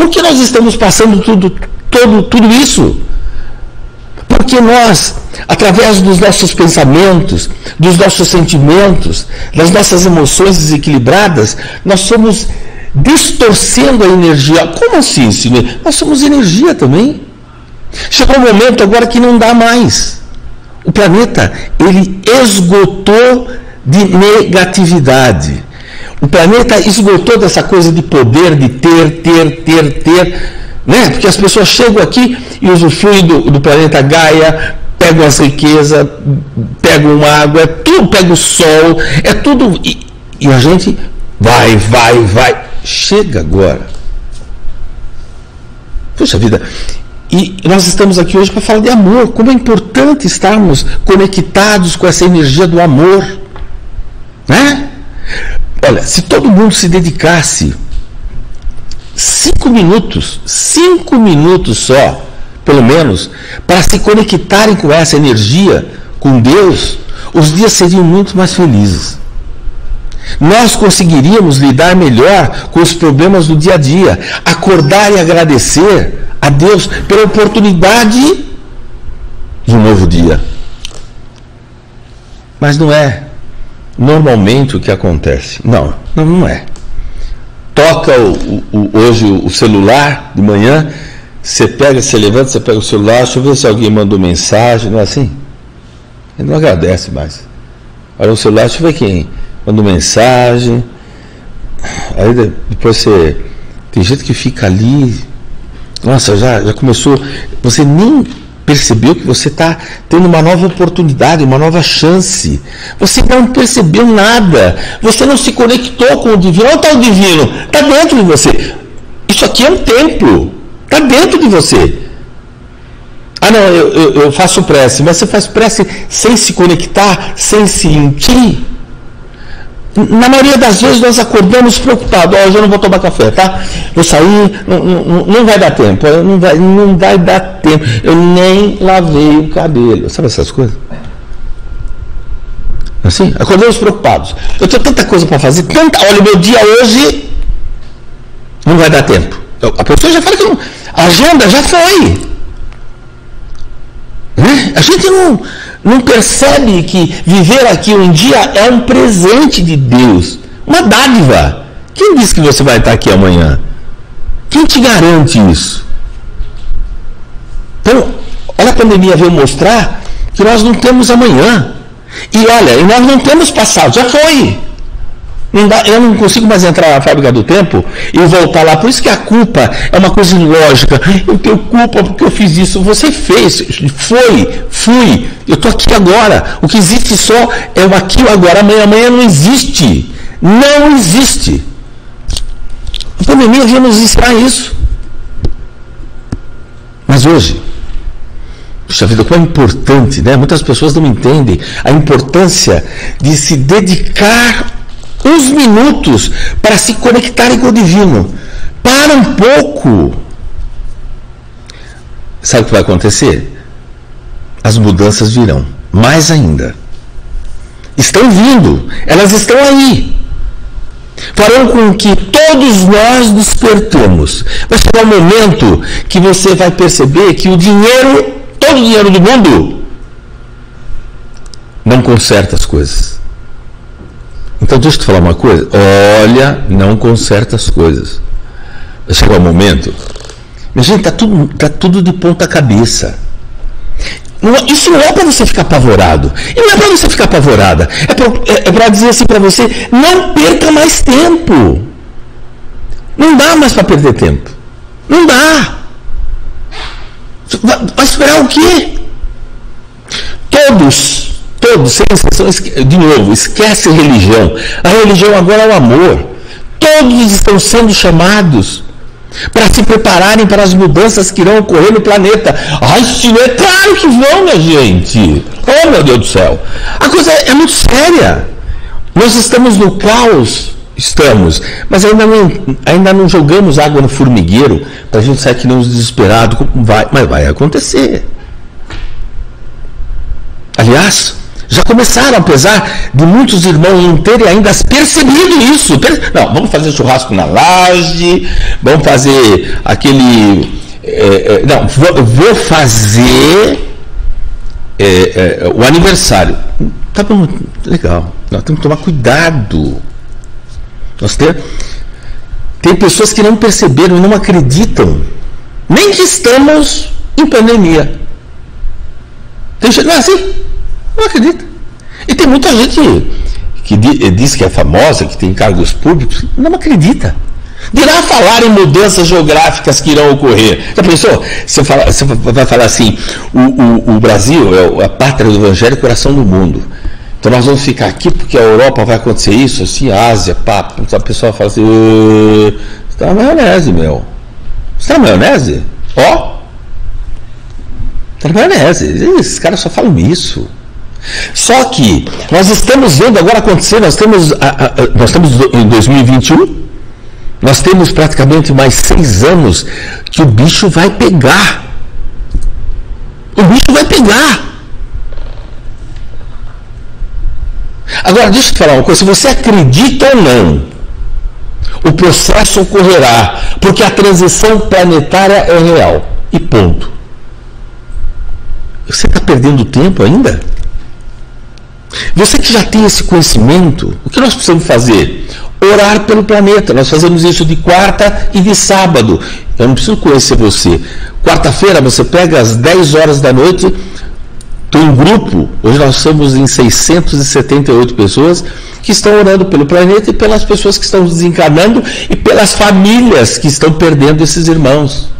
Por que nós estamos passando tudo isso? Porque nós, através dos nossos pensamentos, dos nossos sentimentos, das nossas emoções desequilibradas, nós somos distorcendo a energia. Como assim, senhor? Nós somos energia também. Chegou um momento agora que não dá mais. O planeta, ele esgotou de negatividade. O planeta esgotou dessa coisa de poder, de ter, né? Porque as pessoas chegam aqui e usufruem do planeta Gaia, pegam as riquezas, pegam água, tudo, pegam o sol, é tudo. E a gente vai. Chega agora. Puxa vida. E nós estamos aqui hoje para falar de amor. Como é importante estarmos conectados com essa energia do amor. Né? Olha, se todo mundo se dedicasse 5 minutos só, pelo menos, para se conectarem com essa energia, com Deus, os dias seriam muito mais felizes. Nós conseguiríamos lidar melhor com os problemas do dia a dia, acordar e agradecer a Deus pela oportunidade de um novo dia. Mas não é normalmente o que acontece. Não é. Toca hoje o celular de manhã, você levanta, você pega o celular, deixa eu ver se alguém mandou mensagem, não é assim? Ele não agradece mais. Olha o celular, deixa eu ver quem mandou mensagem. Aí depois tem gente que fica ali, nossa, já começou, você nem percebeu que você está tendo uma nova oportunidade, uma nova chance. Você não percebeu nada. Você não se conectou com o divino. Onde está o divino? Está dentro de você. Isso aqui é um templo. Está dentro de você. Ah, não, eu faço prece. Mas você faz prece sem se conectar, sem se sentir. Na maioria das vezes nós acordamos preocupados. Hoje eu não vou tomar café, tá? Vou sair, não vai dar tempo. Não vai dar tempo. Eu nem lavei o cabelo. Sabe essas coisas? Assim? Acordamos preocupados. Eu tenho tanta coisa para fazer, olha, o meu dia hoje não vai dar tempo. A pessoa já fala que a agenda já foi. Né? A gente não percebe que viver aqui um dia é um presente de Deus, uma dádiva. Quem disse que você vai estar aqui amanhã? Quem te garante isso? Então, olha, a pandemia veio mostrar que nós não temos amanhã. E olha, nós não temos passado, já foi. Eu não consigo mais entrar na fábrica do tempo e voltar lá. Por isso que a culpa é uma coisa ilógica. Eu tenho culpa porque eu fiz isso. Você fez, fui. Eu estou aqui agora. O que existe só é o aqui e o agora. Amanhã não existe. Não existe. A pandemia veio nos ensinar isso. Mas hoje, puxa vida, como é importante, né? Muitas pessoas não entendem a importância de se dedicar uns minutos para se conectarem com o divino. Para um pouco. Sabe o que vai acontecer? As mudanças virão. Mais ainda. Estão vindo. Elas estão aí. Farão com que todos nós despertemos. Vai chegar um momento que você vai perceber que o dinheiro, todo o dinheiro do mundo, não conserta as coisas. Então, deixa eu te falar uma coisa. Olha, não conserta as coisas. Vai chegar um momento. Minha gente, tá tudo de ponta cabeça. Isso não é para você ficar apavorado. E não é para você ficar apavorada. É para dizer assim para você: não perca mais tempo. Não dá mais para perder tempo. Não dá. Vai esperar o quê? Todos, sem exceção, de novo, esquece religião. A religião agora é o amor. Todos estão sendo chamados para se prepararem para as mudanças que irão ocorrer no planeta. Ai, sim, é claro que vão, minha gente. Oh, meu Deus do céu. A coisa é muito séria. Nós estamos no caos. Estamos. Mas ainda não jogamos água no formigueiro para a gente sair que nem uns desesperados. Mas vai acontecer. Aliás, Já começaram, apesar de muitos irmãos não terem ainda percebido isso. Não, vamos fazer churrasco na laje, vamos fazer aquele... não, vou fazer o aniversário. Tá bom, legal. Nós temos que tomar cuidado. Tem pessoas que não perceberam, não acreditam, nem que estamos em pandemia. Tem gente, não é assim? Não acredita. E tem muita gente que diz que é famosa, que tem cargos públicos, não acredita. Dirá falar em mudanças geográficas que irão ocorrer. Já pensou? Você vai falar assim, o Brasil é a pátria do Evangelho e coração do mundo. Então nós vamos ficar aqui porque a Europa vai acontecer isso, assim, Ásia, papo. A pessoa fala assim, você está na maionese, meu. Você está na maionese? Ó. Está na maionese. Esses caras só falam isso. Só que nós estamos vendo agora acontecer, nós estamos em 2021, nós temos praticamente mais 6 anos que o bicho vai pegar. O bicho vai pegar. Agora, deixa eu te falar uma coisa, se você acredita ou não, o processo ocorrerá, porque a transição planetária é real. E ponto. Você está perdendo tempo ainda? Você que já tem esse conhecimento, o que nós precisamos fazer? Orar pelo planeta. Nós fazemos isso de quarta e de sábado. Eu não preciso conhecer você. Quarta-feira você pega às 10 horas da noite, tem um grupo, hoje nós estamos em 678 pessoas que estão orando pelo planeta e pelas pessoas que estão desencarnando e pelas famílias que estão perdendo esses irmãos.